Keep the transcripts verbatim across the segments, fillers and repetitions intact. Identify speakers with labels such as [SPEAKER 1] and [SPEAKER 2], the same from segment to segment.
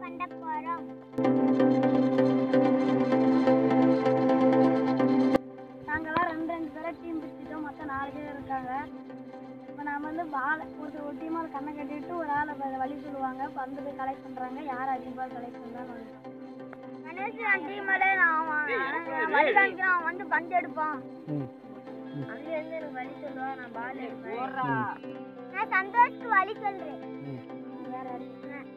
[SPEAKER 1] பண்ண போறோம். நாங்கெல்லாம் ரெண்டு ரெண்டு பேரை டீம் பிடிச்சிட்டோம். மொத்தம் நாலு பேர் இருக்காங்க. இப்போ நாம வந்து பால் ஒரு ஒரு டீமாக கண்ணை கட்டிட்டு ஒரு ஆளை வழி சொல்லுவாங்க. பந்து போய் கலெக்ட் பண்ணுறாங்க. யார் அதிகமாக கலெக்ட் பண்ணுறான்னு கணேஷ் டீமோட நான் வழி காமிக்கிறோம். வந்து பந்து எடுப்பான். அங்கே இருந்து எனக்கு வழி சொல்லுவான். நான் பால் எடுப்பேன். நான் சந்தோஷ்க்கு வழி சொல்றேன். வேற அடிச்சுனேன்.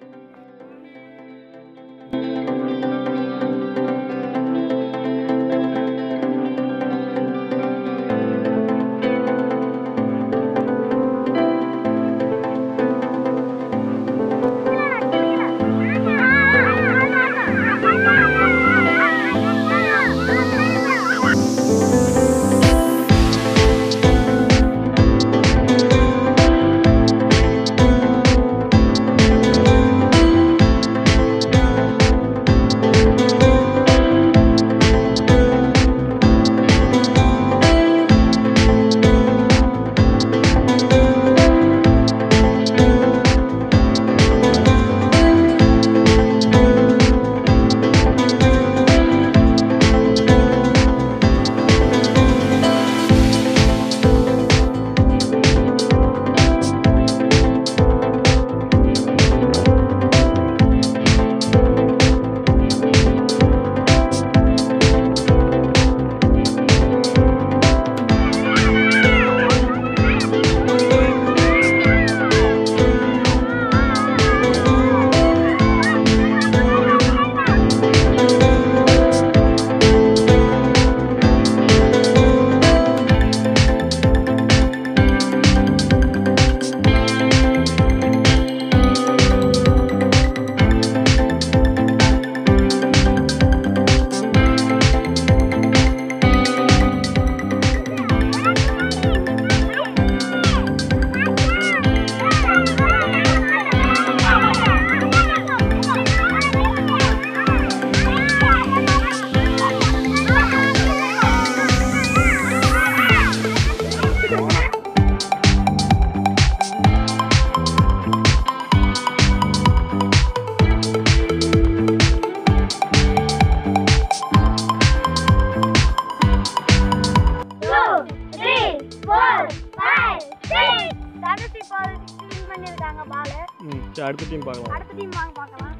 [SPEAKER 2] அடுத்த டீம் பார்க்கலாம்.
[SPEAKER 1] அடுத்த டீம் வாங்க பார்க்கலாம்.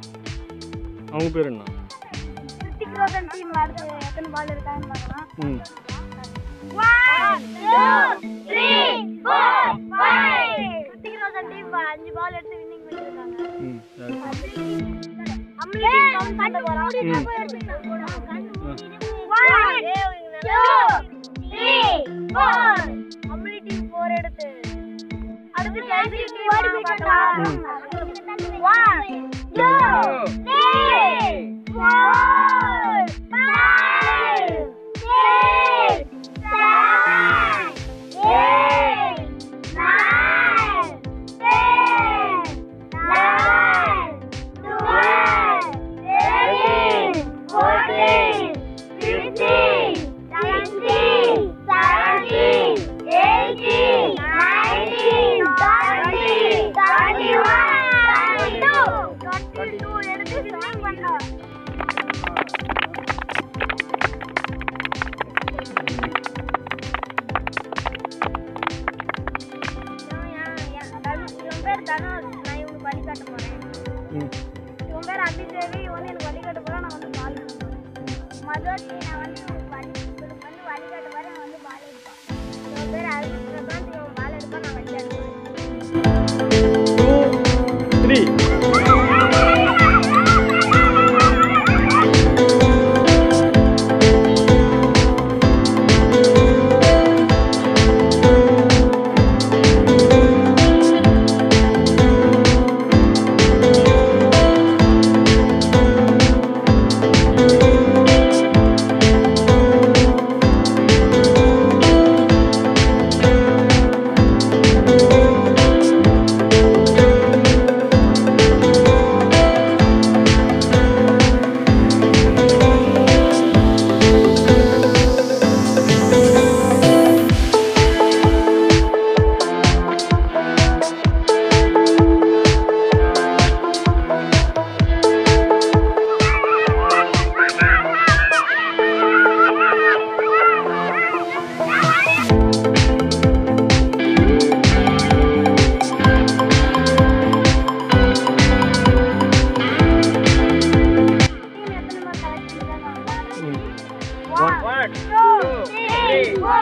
[SPEAKER 2] அவங்க பேர் என்ன?
[SPEAKER 1] சிக்ஸ் ரோசன் டீம் அடுத்து எத்தனை பால் இருக்கான்னு பார்க்கலாம்.
[SPEAKER 2] ம்
[SPEAKER 1] one two three four five six Roshan team அஞ்சு பால் எடுத்து வின்னிங் பண்ணிருக்காங்க.
[SPEAKER 2] ம் சரி.
[SPEAKER 1] அம்லி டீம் கவுண்ட் பண்ண போறோம். one two three four Amli team four எடுத்து அடுத்து ஜெயஸ்ரீ டீம் ஓடி பார்க்கலாம். one two three four five six seven eight nine ten eleven twelve thirteen fourteen fifteen sixteen seventeen eighteen nineteen twenty twenty-one twenty-two twenty-two எடுத்து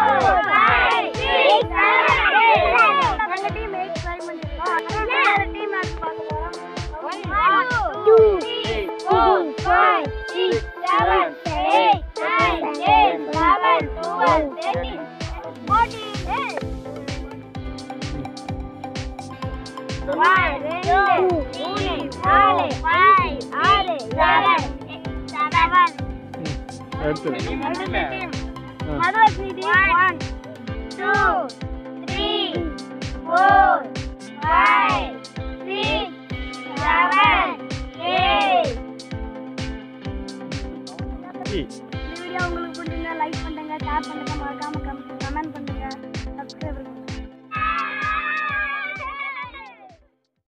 [SPEAKER 1] five, six, seven, eight. எங்க team eight try பண்ணிருக்கோம். வேற team match பார்க்க போறோம். one, two, three, four, five, six, seven, eight, nine, ten, eleven, twelve, thirteen, fourteen. one, two, three, four, five, six, seven, seven.
[SPEAKER 2] அடுத்து
[SPEAKER 1] மதுவஸ்னி team one, two, three, four, five, six, seven, eight.
[SPEAKER 2] சி
[SPEAKER 1] இந்த video உங்களுக்கு பிடிச்சிருந்தா like பண்ணுங்க, share பண்ணுங்க, மறக்காம comment